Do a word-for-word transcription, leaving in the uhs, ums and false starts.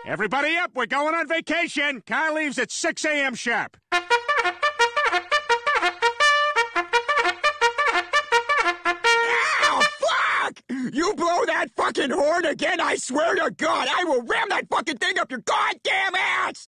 Everybody up, we're going on vacation. Car leaves at six a m sharp. Ow, fuck! You blow that fucking horn again, I swear to God, I will ram that fucking thing up your goddamn ass!